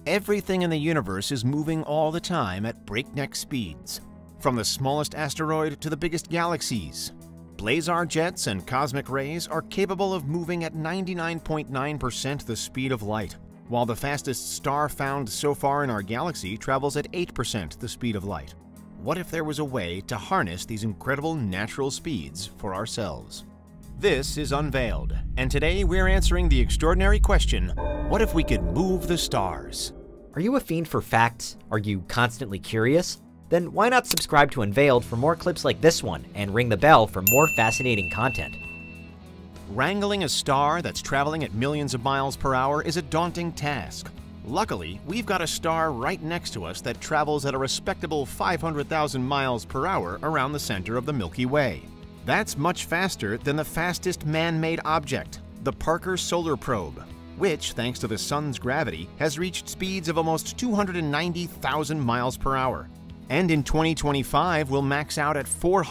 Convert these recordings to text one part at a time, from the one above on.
Everything in the universe is moving all the time at breakneck speeds, from the smallest asteroid to the biggest galaxies. Blazar jets and cosmic rays are capable of moving at 99.9% the speed of light, while the fastest star found so far in our galaxy travels at 8% the speed of light. What if there was a way to harness these incredible natural speeds for ourselves? This is Unveiled, and today we're answering the extraordinary question, what if we could move the stars? Are you a fiend for facts? Are you constantly curious? Then why not subscribe to Unveiled for more clips like this one and ring the bell for more fascinating content? Wrangling a star that's traveling at millions of miles per hour is a daunting task. Luckily, we've got a star right next to us that travels at a respectable 500,000 miles per hour around the center of the Milky Way. That's much faster than the fastest man-made object, the Parker Solar Probe, which, thanks to the Sun's gravity, has reached speeds of almost 290,000 miles per hour. And in 2025 will max out at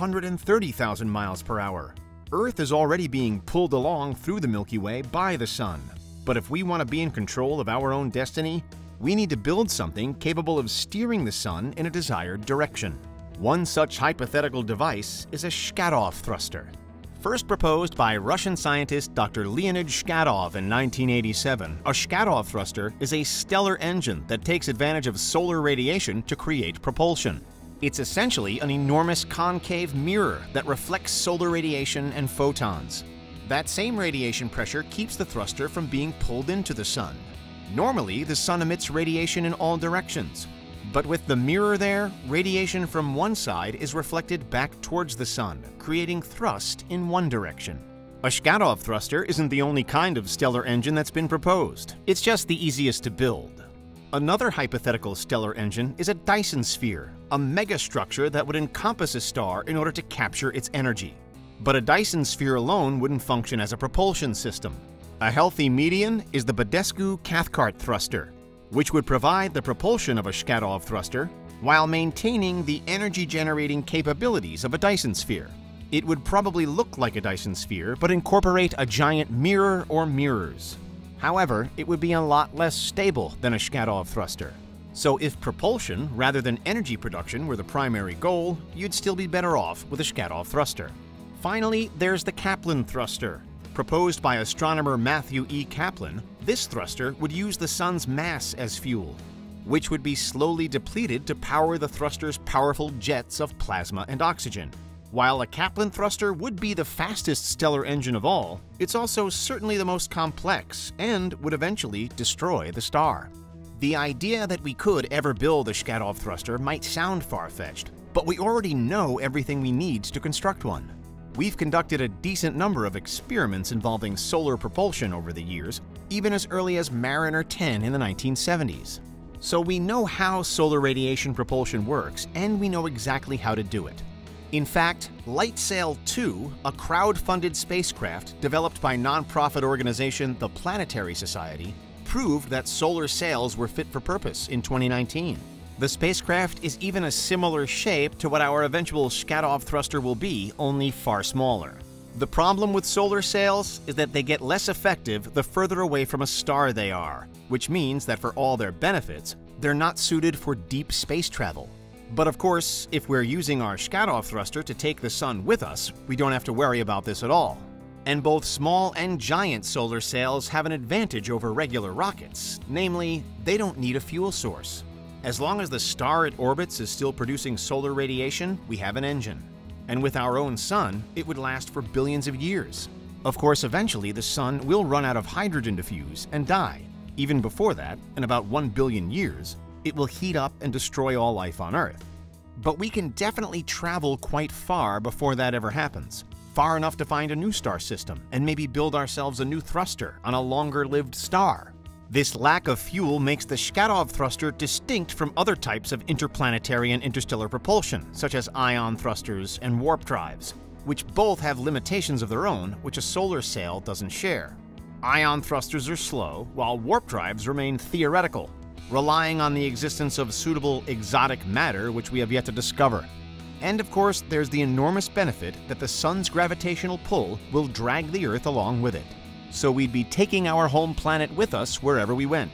430,000 miles per hour. Earth is already being pulled along through the Milky Way by the Sun. But if we want to be in control of our own destiny, we need to build something capable of steering the Sun in a desired direction. One such hypothetical device is a Shkadov Thruster. First proposed by Russian scientist Dr. Leonid Shkadov in 1987, a Shkadov Thruster is a stellar engine that takes advantage of solar radiation to create propulsion. It's essentially an enormous concave mirror that reflects solar radiation and photons. That same radiation pressure keeps the thruster from being pulled into the Sun. Normally, the Sun emits radiation in all directions. But with the mirror there, radiation from one side is reflected back towards the Sun, creating thrust in one direction. A Shkadov thruster isn't the only kind of stellar engine that's been proposed. It's just the easiest to build. Another hypothetical stellar engine is a Dyson sphere, a megastructure that would encompass a star in order to capture its energy. But a Dyson sphere alone wouldn't function as a propulsion system. A healthy median is the Badescu-Cathcart thruster, which would provide the propulsion of a Shkadov thruster while maintaining the energy-generating capabilities of a Dyson sphere. It would probably look like a Dyson sphere, but incorporate a giant mirror or mirrors. However, it would be a lot less stable than a Shkadov thruster. So if propulsion rather than energy production were the primary goal, you'd still be better off with a Shkadov thruster. Finally, there's the Kaplan thruster. Proposed by astronomer Matthew E. Kaplan, this thruster would use the Sun's mass as fuel, which would be slowly depleted to power the thruster's powerful jets of plasma and oxygen. While a Kaplan thruster would be the fastest stellar engine of all, it's also certainly the most complex and would eventually destroy the star. The idea that we could ever build a Shkadov thruster might sound far-fetched, but we already know everything we need to construct one. We've conducted a decent number of experiments involving solar propulsion over the years, even as early as Mariner 10 in the 1970s. So we know how solar radiation propulsion works, and we know exactly how to do it. In fact, LightSail 2, a crowd-funded spacecraft developed by nonprofit organization the Planetary Society, proved that solar sails were fit for purpose in 2019. The spacecraft is even a similar shape to what our eventual Shkadov thruster will be, only far smaller. The problem with solar sails is that they get less effective the further away from a star they are, which means that for all their benefits, they're not suited for deep space travel. But of course, if we're using our Shkadov thruster to take the Sun with us, we don't have to worry about this at all. And both small and giant solar sails have an advantage over regular rockets, namely, they don't need a fuel source. As long as the star it orbits is still producing solar radiation, we have an engine. And with our own Sun, it would last for billions of years. Of course, eventually the Sun will run out of hydrogen to fuse and die. Even before that, in about 1 billion years, it will heat up and destroy all life on Earth. But we can definitely travel quite far before that ever happens. Far enough to find a new star system and maybe build ourselves a new thruster on a longer-lived star. This lack of fuel makes the Shkadov thruster distinct from other types of interplanetary and interstellar propulsion, such as ion thrusters and warp drives, which both have limitations of their own which a solar sail doesn't share. Ion thrusters are slow, while warp drives remain theoretical, relying on the existence of suitable exotic matter which we have yet to discover. And of course, there's the enormous benefit that the Sun's gravitational pull will drag the Earth along with it. So we'd be taking our home planet with us wherever we went.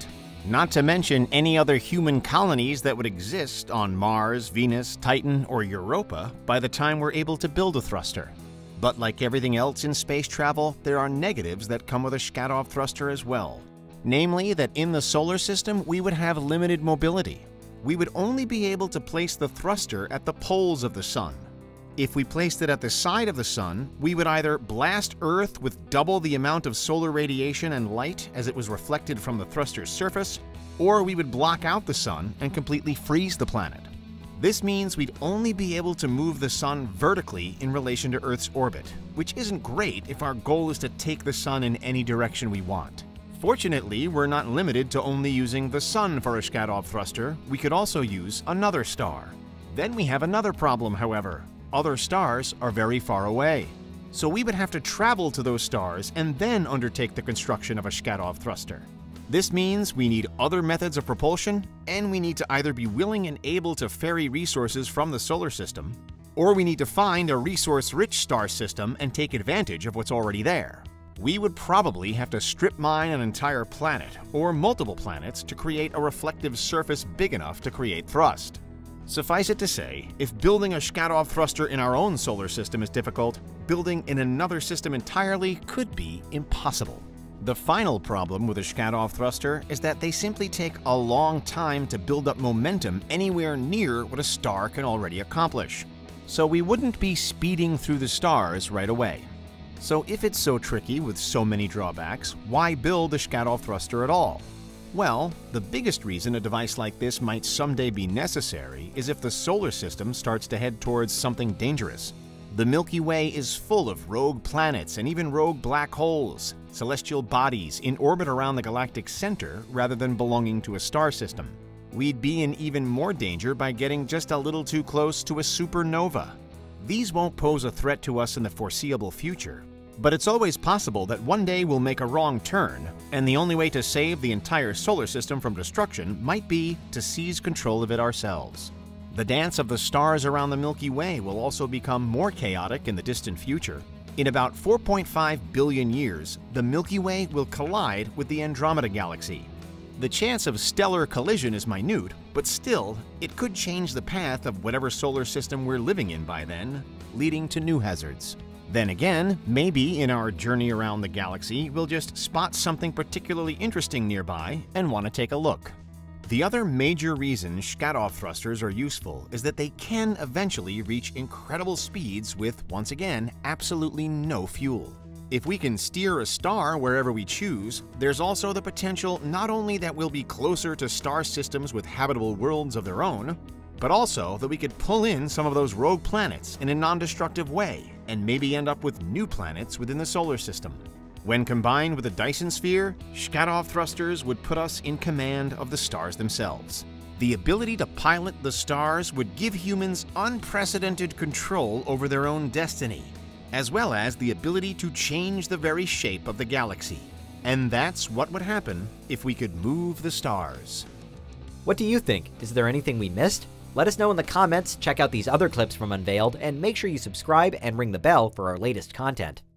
Not to mention any other human colonies that would exist on Mars, Venus, Titan, or Europa by the time we're able to build a thruster. But like everything else in space travel, there are negatives that come with a Shkadov Thruster as well. Namely, that in the solar system, we would have limited mobility. We would only be able to place the thruster at the poles of the Sun. If we placed it at the side of the Sun, we would either blast Earth with double the amount of solar radiation and light as it was reflected from the thruster's surface, or we would block out the Sun and completely freeze the planet. This means we'd only be able to move the Sun vertically in relation to Earth's orbit, which isn't great if our goal is to take the Sun in any direction we want. Fortunately, we're not limited to only using the Sun for a Shkadov Thruster. We could also use another star. Then we have another problem, however. Other stars are very far away. So we would have to travel to those stars and then undertake the construction of a Shkadov Thruster. This means we need other methods of propulsion, and we need to either be willing and able to ferry resources from the solar system, or we need to find a resource-rich star system and take advantage of what's already there. We would probably have to strip mine an entire planet, or multiple planets, to create a reflective surface big enough to create thrust. Suffice it to say, if building a Shkadov Thruster in our own solar system is difficult, building in another system entirely could be impossible. The final problem with a Shkadov Thruster is that they simply take a long time to build up momentum anywhere near what a star can already accomplish. So we wouldn't be speeding through the stars right away. So if it's so tricky with so many drawbacks, why build a Shkadov Thruster at all? Well, the biggest reason a device like this might someday be necessary is if the solar system starts to head towards something dangerous. The Milky Way is full of rogue planets and even rogue black holes, celestial bodies in orbit around the galactic center rather than belonging to a star system. We'd be in even more danger by getting just a little too close to a supernova. These won't pose a threat to us in the foreseeable future, but it's always possible that one day we'll make a wrong turn, and the only way to save the entire solar system from destruction might be to seize control of it ourselves. The dance of the stars around the Milky Way will also become more chaotic in the distant future. In about 4.5 billion years, the Milky Way will collide with the Andromeda Galaxy. The chance of stellar collision is minute, but still, it could change the path of whatever solar system we're living in by then, leading to new hazards. Then again, maybe in our journey around the galaxy, we'll just spot something particularly interesting nearby and want to take a look. The other major reason Shkadov thrusters are useful is that they can eventually reach incredible speeds with, once again, absolutely no fuel. If we can steer a star wherever we choose, there's also the potential not only that we'll be closer to star systems with habitable worlds of their own, but also that we could pull in some of those rogue planets in a non-destructive way and maybe end up with new planets within the solar system. When combined with a Dyson sphere, Shkadov thrusters would put us in command of the stars themselves. The ability to pilot the stars would give humans unprecedented control over their own destiny, as well as the ability to change the very shape of the galaxy. And that's what would happen if we could move the stars. What do you think? Is there anything we missed? Let us know in the comments, check out these other clips from Unveiled, and make sure you subscribe and ring the bell for our latest content.